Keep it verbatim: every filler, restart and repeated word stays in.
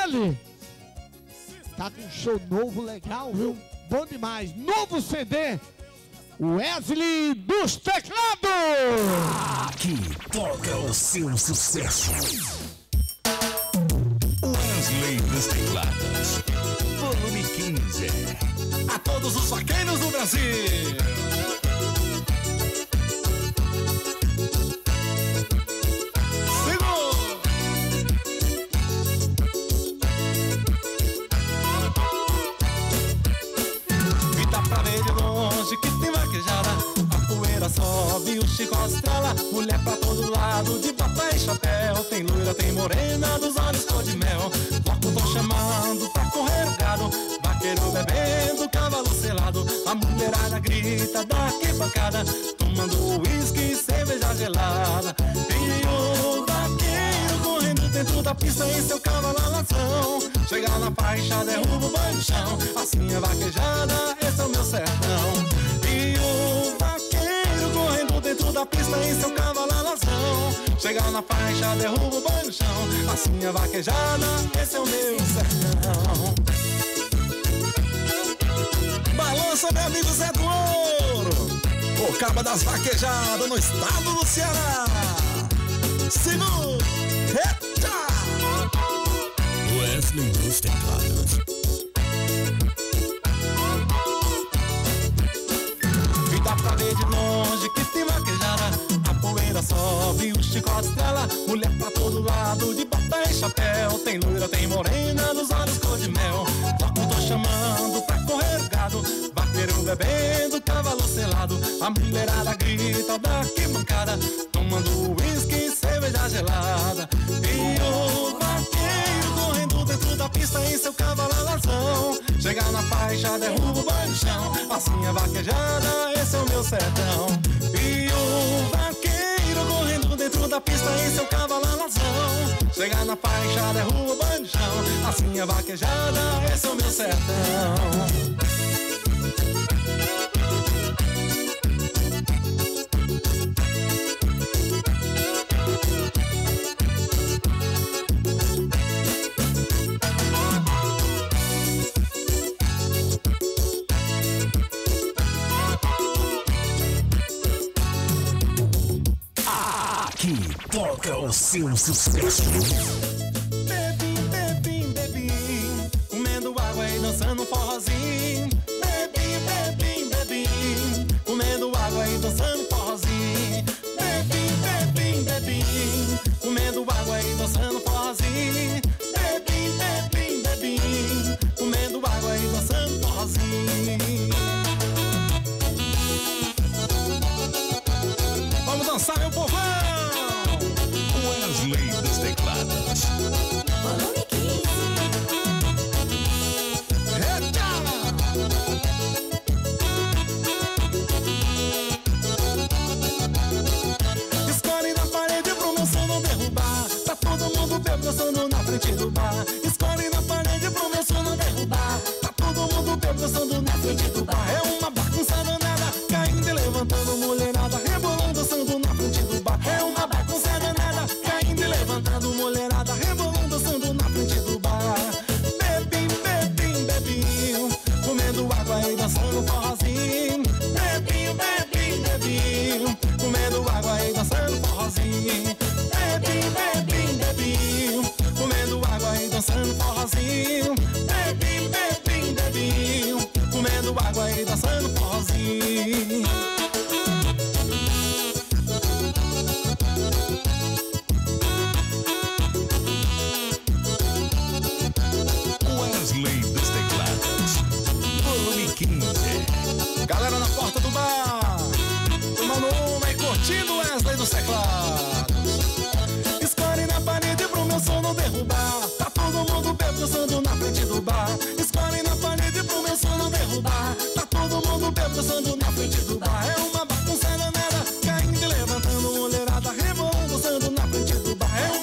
ele tá com um show novo, legal, viu? Bom demais. Novo C D, Wesley dos Teclados. Aqui toca o seu sucesso. Wesley dos Teclados, volume quinze. A todos os vaqueiros do Brasil. Que tem vaquejada, a poeira sobe, o chicote estrala. Mulher pra todo lado, de bota e chapéu. Tem loira, tem morena, dos olhos cor de mel. Logo tão chamando pra correr o gado. Vaqueiro bebendo, cavalo selado. A mulherada grita da arquibancada, tomando uísque e cerveja gelada. E o vaqueiro correndo dentro da pista em seu cavalo alazão. Chegar na faixa, derruba o banho no chão. Assim é vaquejada, esse é o meu sertão. E o vaqueiro correndo dentro da pista em seu cavalo alazão. Chegar na faixa, derruba o banho no chão. Assim é vaquejada, esse é o meu sertão. Balança, meu amigo Zé do Ouro, o cabo das vaquejadas no estado do Ceará. Segura, eita! Wesley dos Teclados. E dá pra ver de longe que tem vaquejada, a poeira sobe, o chicote estrala. Mulher pra todo lado, de bota e chapéu. Tem loira, tem morena, nos olhos cor de mel. Logo tô chamando pra correr o gado. Vaqueiro bebendo, cavalo selado. A mulherada grita da arquibancada, tomando uísque e cerveja gelada. E o vaqueiro correndo dentro da pista em seu cavalo alazão. Chegar na faixa, derruba o banho no chão. Assim é vaquejada, esse é o meu sertão. E o vaqueiro correndo dentro da pista em seu cavalo alazão. Chegar na faixa, derruba o banho no chão. Assim é vaquejada, esse é o meu sertão. Aqui toca o seu sucesso. Bebim, bebim, bebim, comendo água e dançando um forrozinho. Bebim, bebim, bebim, comendo água e dançando um forrozinho. Bebim, bebim, bebim, comendo água e dançando um forrozinho. Bebim, bebim, bebim, comendo água e dançando um forrozinho. Vamos dançar, meu povão! Wesley dos Teclados. Volume quinze. Eita! Escolhe na parede pro meu som não derrubar. Tá todo mundo bebo dançando na frente do bar. Escolhe na parede pro meu som não derrubar. Tá todo mundo bebo dançando na frente do bar. É uma bagunça danada, caindo e levantando, mulherada rebolando, dançando na frente do bar. É uma bagunça danada, caindo e levantando, mulherada rebolando, dançando na frente do bar. Bebim, bebim, bebim, comendo água e dançando forrozinho. Bebim, bebim, bebim, comendo água e dançando forrozinho. Bebim, bebim, bebim, comendo água e dançando forrozinho. Bebim, bebim, bebim, comendo água e dançando forrozinho. Wesley dos Teclados, volume quinze. Galera na porta do bar, tomando uma e curtindo Wesley dos Teclados. Escolhe na parede pro meu som não derrubar. Tá todo mundo bebo dançando na frente do bar. Escolhe na parede pro meu som não derrubar. Tá todo mundo bebo dançando na frente do bar. É uma bagunça danada, caindo e levantando, mulherada rebolando, dançando na frente do bar. É